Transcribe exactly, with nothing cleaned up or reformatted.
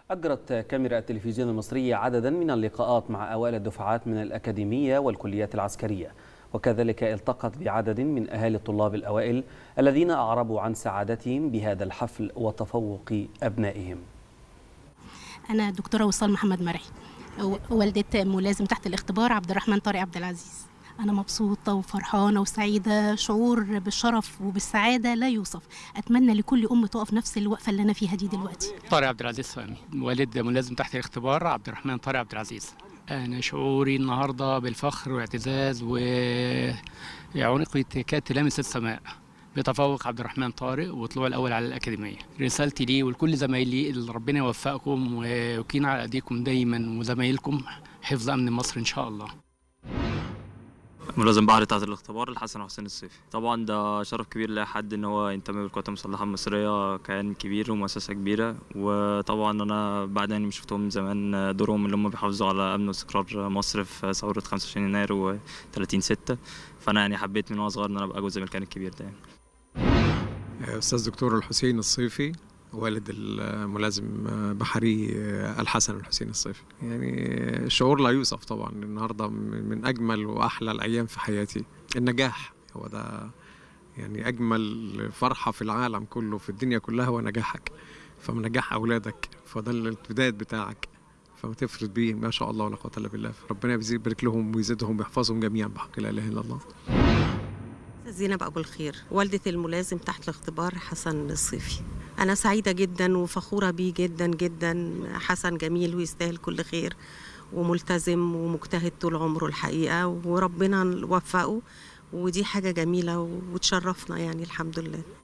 أجرت كاميرا التلفزيون المصرية عددا من اللقاءات مع أوائل الدفعات من الأكاديمية والكليات العسكرية، وكذلك التقت بعدد من أهالي الطلاب الأوائل الذين أعربوا عن سعادتهم بهذا الحفل وتفوق أبنائهم. أنا دكتورة وصال محمد مرعي، والدة ملازم تحت الاختبار عبد الرحمن طارق عبد العزيز. أنا مبسوطة وفرحانة وسعيدة، شعور بالشرف وبالسعادة لا يوصف. أتمنى لكل أم تقف نفس الوقفة اللي أنا فيها دي دلوقتي. طارق عبد العزيز فهمي، والد ملازم تحت الاختبار عبد الرحمن طارق عبد العزيز. أنا شعوري النهاردة بالفخر واعتزاز وعنقي كاد تلامس السماء بتفوق عبد الرحمن طارق وطلوع الأول على الأكاديمية. رسالتي ليه ولكل زمايلي اللي ربنا يوفقكم ويكون على أيديكم دايما وزمايلكم حفظ أمن مصر إن شاء الله. ملازم بحري تحت الاختبار الحسن حسين الصيفي. طبعا ده شرف كبير لاي حد ان هو ينتمي بالقوات المسلحه المصريه، كيان كبير ومؤسسه كبيره، وطبعا انا بعد اني شفتهم من زمان دورهم اللي هم بيحافظوا على امن واستقرار مصر في ثوره خمسة وعشرين يناير و ثلاثين ستة، فانا يعني حبيت من وانا صغير ان انا ابقى جزء من الكيان الكبير ده. يعني استاذ دكتور الحسين الصيفي والد الملازم بحري الحسن الحسين الصيفي. يعني شعور لا يوصف طبعا. النهارده من اجمل واحلى الايام في حياتي. النجاح هو ده يعني اجمل فرحه في العالم كله، في الدنيا كلها، هو نجاحك. فمن نجاح اولادك فده الامتداد بتاعك، فما تفرد بيه ما شاء الله ولا قوه الا بالله. ربنا يبارك لهم ويزيدهم ويحفظهم جميعا بحق لا اله الا الله. زينب أبو الخير، والدة الملازم تحت الاختبار حسن الصيفي. أنا سعيدة جدا وفخورة بيه جدا جدا. حسن جميل ويستاهل كل خير وملتزم ومجتهد طول عمره الحقيقة، وربنا وفقه، ودي حاجة جميلة وتشرفنا يعني الحمد لله.